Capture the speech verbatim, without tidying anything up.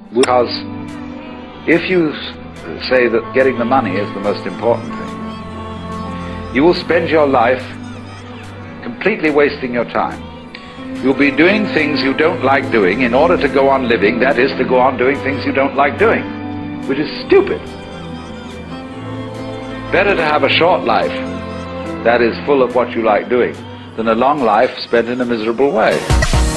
Because if you say that getting the money is the most important thing, you will spend your life completely wasting your time. You'll be doing things you don't like doing in order to go on living, that is, to go on doing things you don't like doing, which is stupid. Better to have a short life that is full of what you like doing than a long life spent in a miserable way.